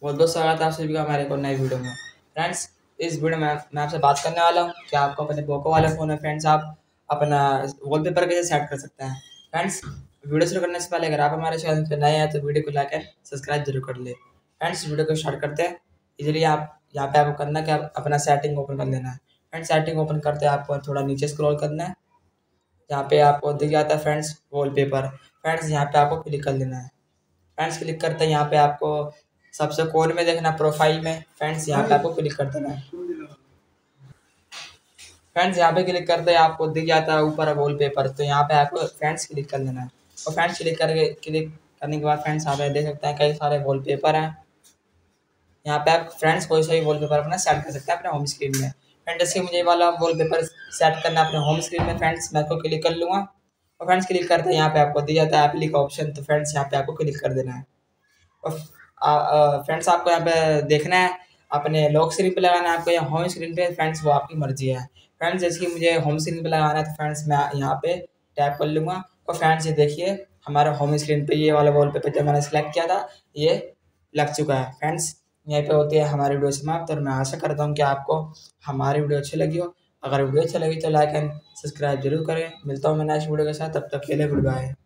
बहुत बहुत स्वागत है आप सभी का हमारे एक और नई वीडियो में। फ्रेंड्स, इस वीडियो में मैं आपसे बात करने वाला हूँ कि आपको अपने पोको वाले फ़ोन में फ्रेंड्स आप अपना वॉलपेपर कैसे सेट कर सकते हैं। फ्रेंड्स, वीडियो शुरू करने से पहले अगर आप हमारे चैनल पर नए हैं तो वीडियो को लाइक एंड सब्सक्राइब जरूर कर ले। फ्रेंड्स, वीडियो को स्टार्ट करते हैं। इजीली आप यहाँ पे आपको करना है कि आप अपना सेटिंग ओपन कर लेना है। फ्रेंड्स, सेटिंग ओपन करते आपको थोड़ा नीचे स्क्रॉल करना है। यहाँ पे आपको दिख जाता है फ्रेंड्स वॉलपेपर। फ्रेंड्स, यहाँ पे आपको क्लिक कर लेना है। फ्रेंड्स, क्लिक करते हैं यहाँ पे आपको सबसे कोने में देखना प्रोफाइल में। फ्रेंड्स, यहाँ पे आपको क्लिक कर देना है। फ्रेंड्स, यहाँ पे क्लिक करते हैं आपको दिख जाता है ऊपर वॉलपेपर, तो यहाँ पे आपको फ्रेंड्स क्लिक कर देना है। और फ्रेंड्स क्लिक करने के बाद फ्रेंड्स यहाँ पे देख सकते हैं कई सारे वॉलपेपर हैं। यहाँ पे आप फ्रेंड्स कोई सा भी वॉलपेपर अपना सेट कर सकते हैं अपने होम स्क्रीन में। फ्रेंड्स, जैसे मुझे ये वाला वॉलपेपर सेट करना है अपने होम स्क्रीन में, फ्रेंड्स मैं इसको क्लिक कर लूँगा। और फ्रेंड्स, क्लिक करते हैं यहाँ पे आपको दिया जाता है एप्ली का ऑप्शन, तो फ्रेंड्स यहाँ पे आपको क्लिक कर देना है। और फ्रेंड्स, आपको यहाँ पे देखना है अपने लॉक स्क्रीन पे लगाना है आपको या होम स्क्रीन पे, फ्रेंड्स वो आपकी मर्जी है। फ्रेंड्स, जैसे कि मुझे होम स्क्रीन पे लगाना है तो फ्रेंड्स मैं यहाँ पे टैप कर लूँगा। और फ्रेंड्स, ये देखिए हमारे होम स्क्रीन पे ये वाला वॉलपेपर जो मैंने सेलेक्ट किया था ये लग चुका है। फ्रेंड्स, यहीं पे होती है हमारी वीडियो समाप्त, और मैं आशा करता हूँ कि आपको हमारी वीडियो अच्छी लगी हो। अगर वीडियो अच्छी लगी तो लाइक एंड सब्सक्राइब जरूर करें। मिलता हूँ मैं नेक्स्ट वीडियो के साथ, तब तक के लिए गुड बाय।